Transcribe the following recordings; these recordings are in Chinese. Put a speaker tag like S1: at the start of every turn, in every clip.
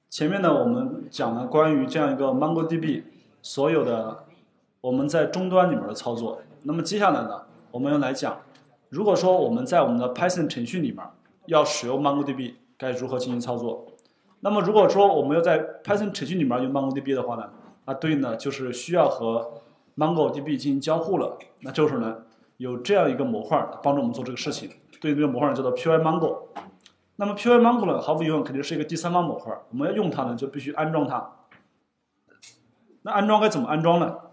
S1: 前面呢，我们讲了关于这样一个 MongoDB 所有的我们在终端里面的操作。那么接下来呢，我们要来讲，如果说我们在我们的 Python 程序里面要使用 MongoDB，该如何进行操作？那么如果说我们要在 Python 程序里面用 MongoDB 的话呢，那对应的就是需要和 MongoDB 进行交互了。那这个时候呢，有这样一个模块帮助我们做这个事情，对应这个模块叫做 PyMongo。那么 PyMongo 呢，毫无疑问肯定是一个第三方模块，我们要用它呢，就必须安装它。那安装该怎么安装呢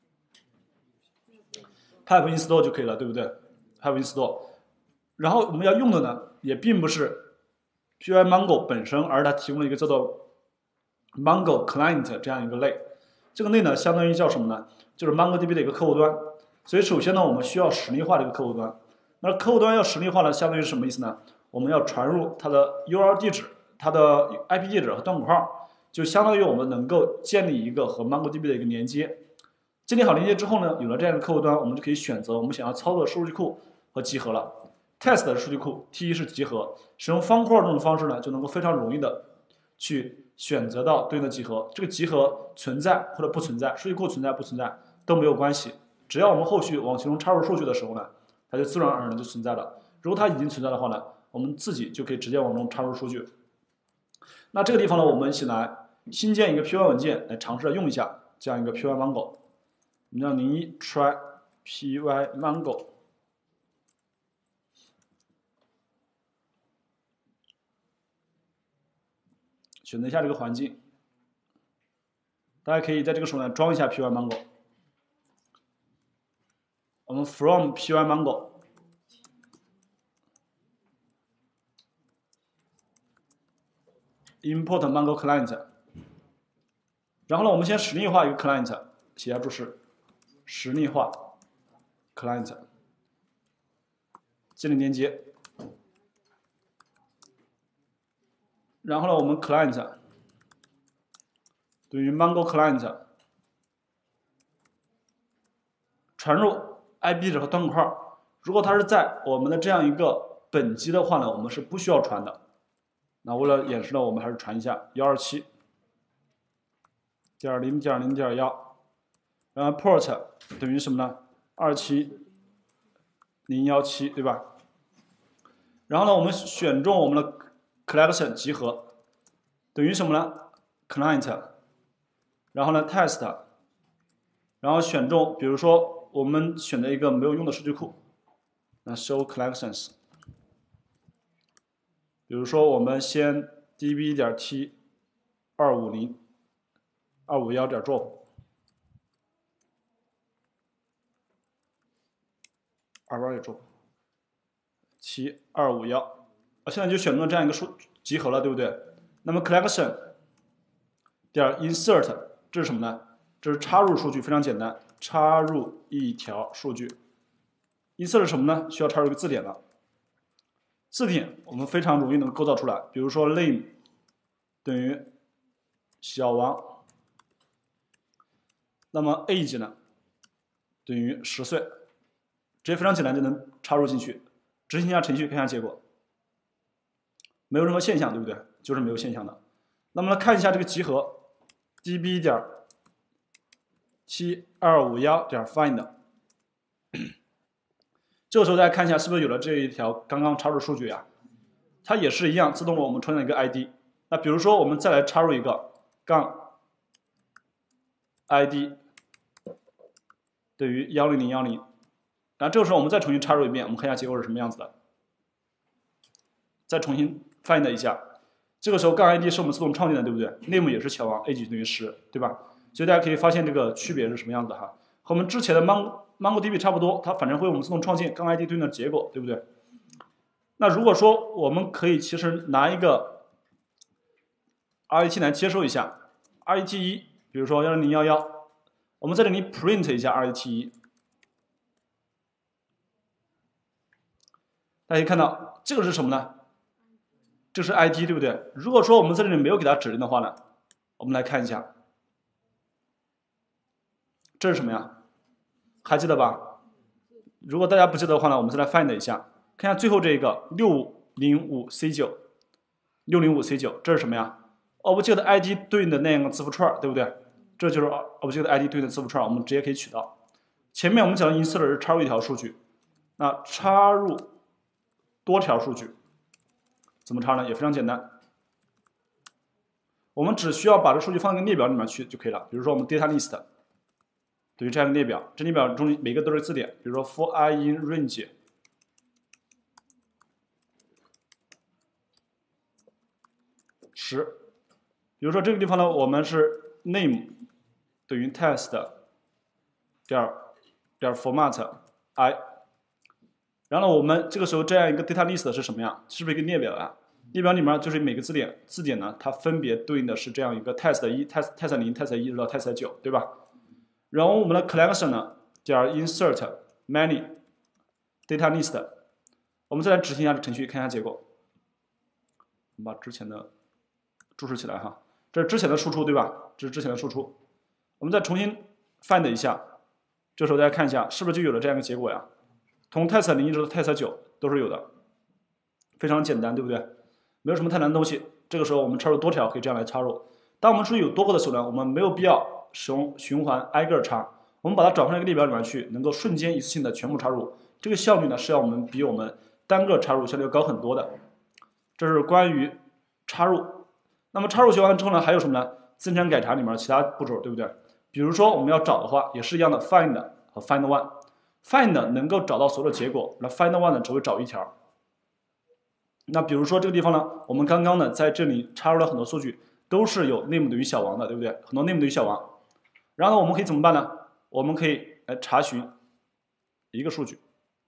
S1: ？pip install 就可以了，对不对 ？pip install。然后我们要用的呢，也并不是 PyMongo 本身，而它提供了一个叫做 Mongo Client 这样一个类。这个类呢，相当于叫什么呢？就是 MongoDB 的一个客户端。所以首先呢，我们需要实例化的一个客户端。那客户端要实例化呢，相当于是什么意思呢？我们要传入它的 URL 地址、它的 IP 地址和端口号，就相当于我们能够建立一个和 MongoDB 的一个连接。建立好连接之后呢，有了这样的客户端，我们就可以选择我们想要操作的数据库和集合了。Test 的数据库 T 是集合，使用方块这种方式呢，就能够非常容易的去选择到对应的集合。这个集合存在或者不存在，数据库存在不存在都没有关系，只要我们后续往其中插入数据的时候呢，它就自然而然就存在了。如果它已经存在的话呢，我们自己就可以直接往中插入数据。那这个地方呢，我们一起来新建一个 Py 文件来尝试用一下这样一个 Pymongo。我们叫01 try Pymongo。选择一下这个环境，大家可以在这个时候呢装一下 Pymongo。我们 from Pymongo。import Mongo Client， 然后呢，我们先实例化一个 Client， 写下注释，实例化 Client， 建立连接，然后呢，我们 Client 等于 Mongo Client， 传入 IP 地址和端口号。如果它是在我们的这样一个本机的话呢，我们是不需要传的。那为了演示呢，我们还是传一下127.0.0.1， 然后 port 等于什么呢？27017，对吧？然后呢，我们选中我们的 collection 集合，等于什么呢 ？client， 然后呢 test， 然后选中，比如说我们选择一个没有用的数据库，那 show collections。比如说，我们先 db.t 251.drop 251.drop 7251，现在就选中了这样一个集合了，对不对？那么 collection 点 insert 这是什么呢？这是插入数据，非常简单，插入一条数据。insert 是什么呢？需要插入一个字典了。字典我们非常容易能构造出来，比如说 name 等于小王，那么 age 呢等于10岁，这些非常简单就能插入进去。执行一下程序，看一下结果，没有任何现象，对不对？就是没有现象的。那么来看一下这个集合 db.t251.find。这个时候大家看一下，是不是有了这一条刚刚插入数据啊？它也是一样，自动为我们创建一个 ID。那比如说，我们再来插入一个杠 ID 等于10010，然后这个时候我们再重新插入一遍，我们看一下结果是什么样子的。再重新 find 一下，这个时候杠 ID 是我们自动创建的，对不对 ？name 也是小王 ，age 等于10，对吧？所以大家可以发现这个区别是什么样子的哈，和我们之前的 MongoDB 差不多，它反正会我们自动创建杠 ID 对应的结果，对不对？那如果说我们可以其实拿一个 RET 来接收一下 RET1，比如说10011，我们在这里 print 一下 RET1，大家可以看到这个是什么呢？这是 ID， 对不对？如果说我们在这里没有给它指令的话呢，我们来看一下，这是什么呀？还记得吧？如果大家不记得的话呢，我们再来 find 一下，看一下最后这个605C9，605C9，这是什么呀？ object ID 对应的那样的字符串，对不对？这就是 object ID 对应的字符串，我们直接可以取到。前面我们讲的 insert 是插入一条数据，那插入多条数据怎么插呢？也非常简单，我们只需要把这数据放在一个列表里面去就可以了。比如说我们 data list 等于这样一个列表，这列表中每个都是字典，比如说 for I in range 10，比如说这个地方呢，我们是 name 等于 test 点 format I， 然后呢，我们这个时候这样一个 data list 是什么样？是不是一个列表啊？列表里面就是每个字典呢，它分别对应的是这样一个 test 1、test 0、test 1一直到 test 9，对吧？然后我们的 collection 呢，点 insert many data list， 我们再来执行一下这程序，看一下结果。我们把之前的注释起来哈，这是之前的输出对吧？这是之前的输出，我们再重新 find 一下，这时候大家看一下，是不是就有了这样一个结果呀？从 test 0一直到 test 9都是有的，非常简单，对不对？没有什么太难的东西。这个时候我们插入多条可以这样来插入。当我们数据有多个的时候呢，我们没有必要使用循环挨个插，我们把它转换到一个列表里面去，能够瞬间一次性的全部插入。这个效率呢是要比我们单个插入效率要高很多的。这是关于插入。那么插入学完之后呢，还有什么呢？增删改查里面其他步骤，对不对？比如说我们要找的话，也是一样的 find 和 find one。find 能够找到所有的结果，那 find one 呢只会找一条。那比如说这个地方呢，我们刚刚呢在这里插入了很多数据，都是有 name 等于小王的，对不对？很多 name 等于小王。然后呢，我们可以怎么办呢？我们可以来查询一个数据，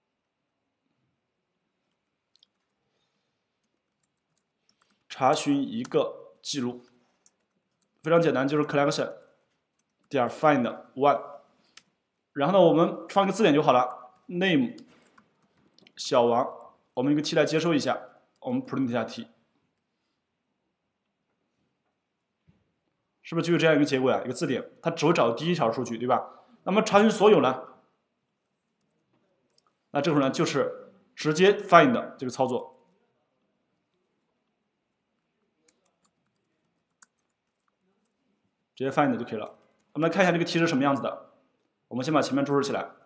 S1: 查询一个记录，非常简单，就是 collection 点 find one。然后呢，我们放一个字典就好了 ，name 小王，我们一个 t 来接收一下。我们 print 一下 t， 是不是就有这样一个结果呀？一个字典，它只会找第一条数据，对吧？那么查询所有呢？那这会儿呢，就是直接 find 这个操作，直接 find 就可以了。我们来看一下这个题是什么样子的。我们先把前面注释起来。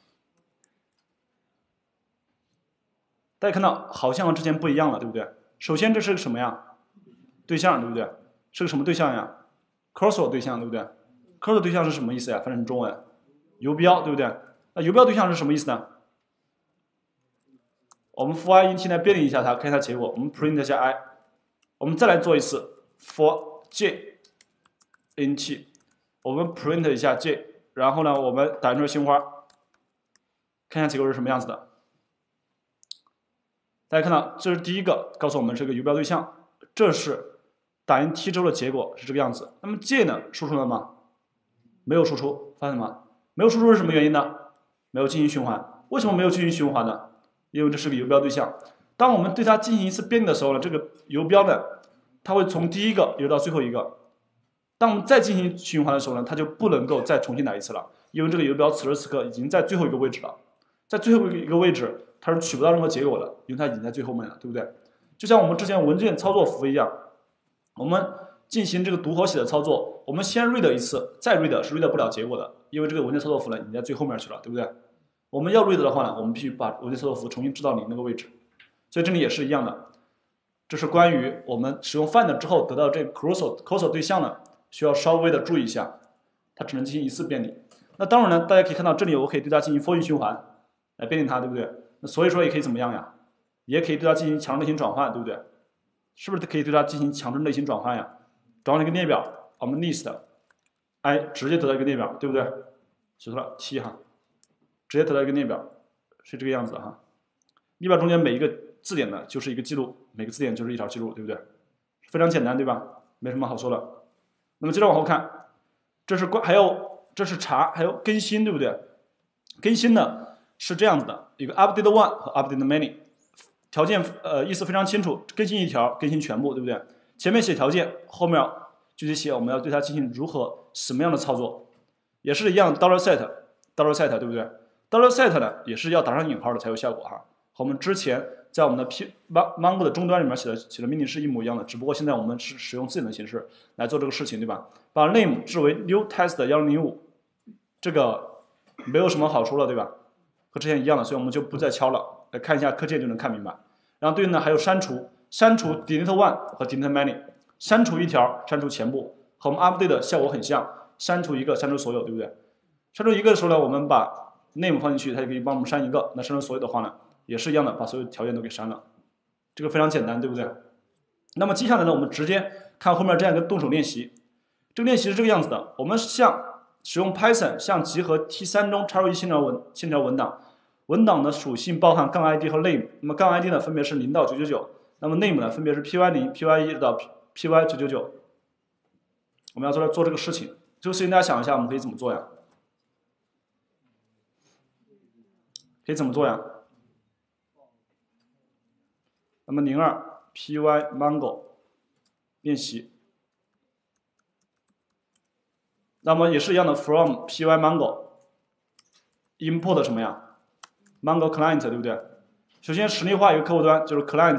S1: 大家看到好像和之前不一样了，对不对？首先这是个什么呀？对象，对不对？是个什么对象呀 ？cursor 对象，对不对 ？cursor 对象是什么意思呀？翻译成中文，游标，对不对？那游标对象是什么意思呢？我们 for i in t 来编译一下它，看一下结果。我们 print 一下 i， 我们再来做一次 for j in t， 我们 print 一下 j， 然后呢，我们打一串星花，看一下结果是什么样子的。大家看到，这是第一个，告诉我们是个游标对象，这是打印 t 之后的结果是这个样子。那么 j 呢，输出了吗？没有输出，发现吗？没有输出是什么原因呢？没有进行循环。为什么没有进行循环呢？因为这是个游标对象。当我们对它进行一次编译的时候呢，这个游标呢，它会从第一个游到最后一个。当我们再进行循环的时候呢，它就不能够再重新来一次了，因为这个游标此时此刻已经在最后一个位置了，在最后一个位置。它是取不到任何结果的，因为它已经在最后面了，对不对？就像我们之前文件操作符一样，我们进行这个读和写的操作，我们先 read 一次，再 read 是 read 不了结果的，因为这个文件操作符呢已经在最后面去了，对不对？我们要 read 的话呢，我们必须把文件操作符重新制到你那个位置，所以这里也是一样的。这是关于我们使用 find 之后得到这个 cursor 对象呢，需要稍微的注意一下，它只能进行一次编译。那当然呢，大家可以看到这里我可以对它进行 for 循环来编译它，对不对？所以说也可以怎么样呀？也可以对它进行强制类型转换，对不对？是不是可以对它进行强制类型转换呀？转换一个列表，我们 list i 直接得到一个列表，对不对？写错了 t 哈，直接得到一个列表，是这个样子哈。列表中间每一个字典呢就是一个记录，每个字典就是一条记录，对不对？非常简单，对吧？没什么好说的。那么接着往后看，这是这是查，还有更新，对不对？更新呢？是这样子的，一个 update one 和 update many， 条件意思非常清楚，更新一条，更新全部，对不对？前面写条件，后面具体写我们要对它进行什么样的操作，也是一样 $set 对不对 ？$set 呢也是要打上引号的才有效果哈，和我们之前在我们的 Mongo 的终端里面写的命令是一模一样的，只不过现在我们是使用字典的形式来做这个事情，对吧？把 name 置为 new test 1005，这个没有什么好处了，对吧？和之前一样的，所以我们就不再敲了。来看一下课件就能看明白。然后对应的还有删除 delete one 和 delete many， 删除一条，删除全部，和我们 update 的效果很像，删除一个，删除所有，对不对？删除一个的时候呢，我们把 name 放进去，它就可以帮我们删一个。那删除所有的话呢，也是一样的，把所有条件都给删了。这个非常简单，对不对？那么接下来呢，我们直接看后面这样一个动手练习。这个练习是这个样子的，我们使用 Python 向集合 T3 中插入一千条文档，文档的属性包含杠 ID 和 name。那么杠 ID 呢，分别是0到999，那么 name 呢，分别是 py0、py1 到 py999。我们要做这个事情，这个事情大家想一下，我们可以怎么做呀？可以怎么做呀？那么02 py mongo 练习。那么也是一样的 ，from py mongo import 什么呀 ？mongo client 对不对？首先实例化一个客户端，就是 client，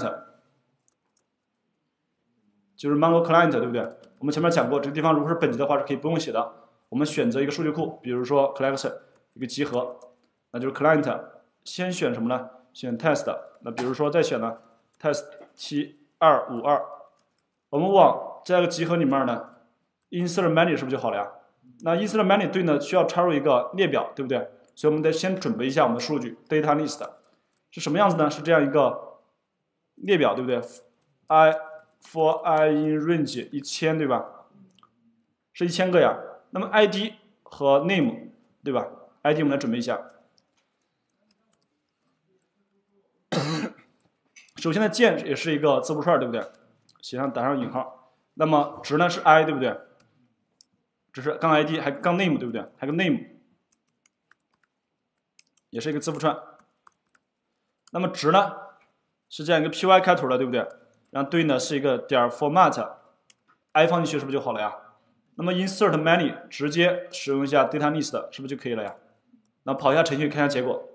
S1: 就是 mongo client 对不对？我们前面讲过，这个地方如果是本级的话是可以不用写的。我们选择一个数据库，比如说 collection 一个集合，那就是 client， 先选什么呢？选 test。那比如说再选呢 test 7252，我们往这个集合里面呢 insert many 是不是就好了呀？那 insert many 对呢需要插入一个列表，对不对？所以我们得先准备一下我们的数据 data list 是什么样子呢？是这样一个列表，对不对 ？for I in range 1000，对吧？是1000个呀。那么 ID 和 name， 对吧 ？ID 我们来准备一下。首先呢，键也是一个字符串，对不对？打上引号。那么值呢是 I， 对不对？这是杠 ID 还杠 name， 对不对？还有个 name， 也是一个字符串。那么值呢是这样一个 py 开头的，对不对？然后对应的是一个点 format，i 放进去是不是就好了呀？那么 insert many 直接使用一下 data list 是不是就可以了呀？那跑一下程序看一下结果，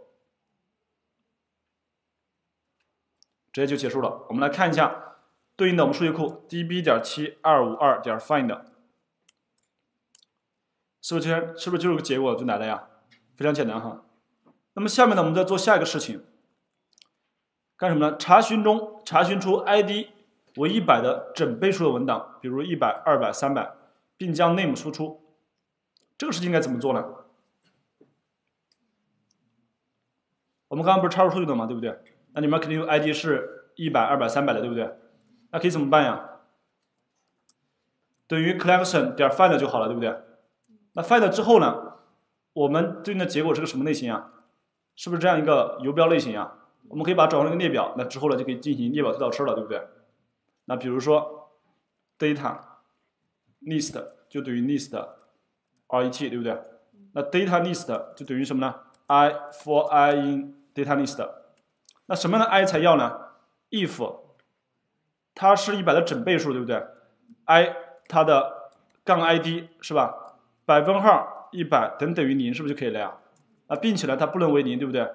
S1: 直接就结束了。我们来看一下对应的我们数据库 db.7252.find。是不是就是个结果就来了呀？非常简单哈。那么下面呢，我们再做下一个事情，干什么呢？查询出 ID 为100的整倍数的文档，比如100、200、300，并将 name 输出。这个事情应该怎么做呢？我们刚刚不是插入数据的吗？对不对？那里面肯定有 ID 是100、200、300的，对不对？那可以怎么办呀？等于 collection.find 就好了，对不对？那 find 之后呢，我们对应的结果是个什么类型啊？是不是这样一个游标类型啊？我们可以把它转换成一个列表，那之后呢就可以进行列表推导车了，对不对？那比如说 data list 就等于 list ret， 对不对？那 data list 就等于什么呢 ？for I in data list。那什么样的 I 才要呢 ？if 它是100的整倍数，对不对 ？I 它的杠 ID 是吧？百分号100等于0，是不是就可以了呀？啊，并且呢，它不能为0，对不对？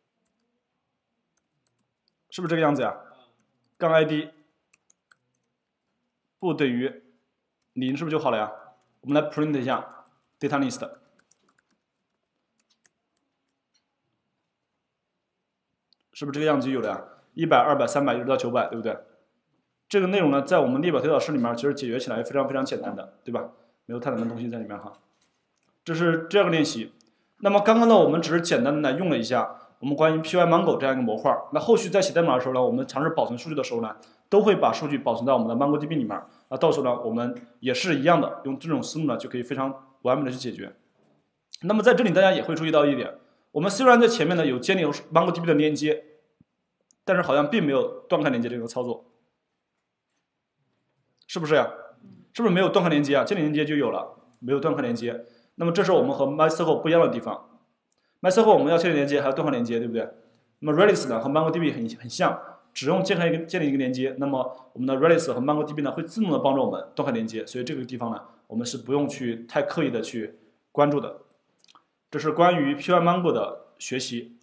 S1: 是不是这个样子呀？杠 ID 不等于0，是不是就好了呀？我们来 print 一下 data list， 是不是这个样子就有了呀？100、200、300一直到900，对不对？这个内容呢，在我们列表推导式里面，其实解决起来非常非常简单的，对吧？没有太难的东西在里面哈。这是这样个练习。那么刚刚呢，我们只是简单的来用了一下我们关于 pymongo 这样一个模块。那后续在写代码的时候呢，我们尝试保存数据的时候呢，都会把数据保存到我们的 MongoDB 里面。那到时候呢，我们也是一样的，用这种思路呢，就可以非常完美的去解决。那么在这里大家也会注意到一点，我们虽然在前面呢有建立 MongoDB 的连接，但是好像并没有断开连接这个操作，是不是呀？是不是没有断开连接啊？建立连接就有了，没有断开连接。那么这是我们和 MySQL 不一样的地方。MySQL 我们要建立连接，还要断开连接，对不对？那么 Redis 呢和 MongoDB 很像，只用建立一个连接。那么我们的 Redis 和 MongoDB 呢会自动的帮助我们断开连接，所以这个地方呢我们是不用去太刻意的去关注的。这是关于 pymongo 的学习。